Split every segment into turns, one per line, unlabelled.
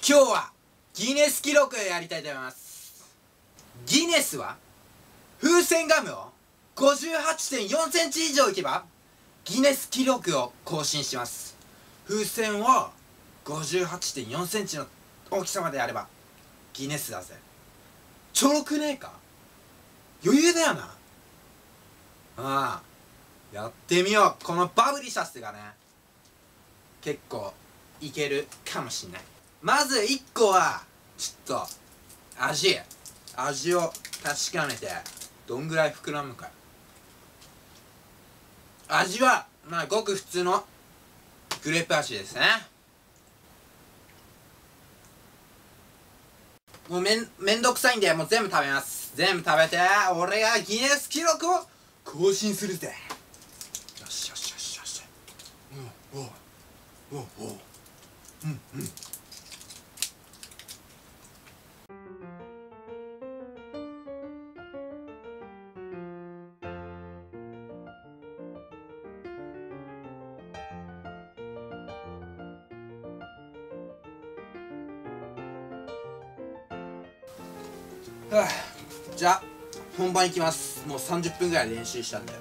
今日はギネス記録やりたいと思います。ギネスは風船ガムを 58.4 センチ以上いけばギネス記録を更新します。風船を 58.4 センチの大きさまであればギネスだぜ。ちょろくねえか？余裕だよな。ああ、やってみよう。このバブリシャスがね、結構いけるかもしんない。まず1個はちょっと味を確かめてどんぐらい膨らむか。味はまあごく普通のグレープ味ですね。もうめんどくさいんでもう全部食べます。全部食べて俺がギネス記録を更新するぜ。よしよしよしよし。おうおうおうおう。うんうん。じゃあ本番いきます。もう30分ぐらい練習したんだよ。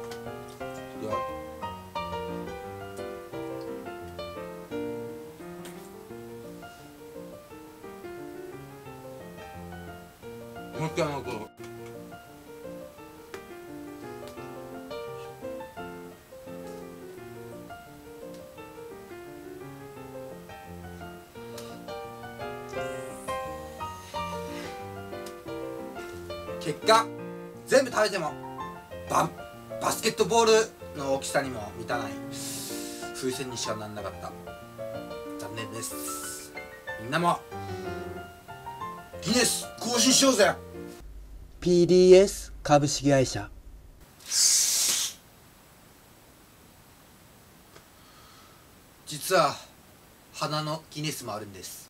もう一回もうこう結果全部食べてもバスケットボールの大きさにも満たない風船にしかなんなかった。残念です。みんなもギネス更新しようぜ。
PDS 株式会社。
実は鼻のギネスもあるんです。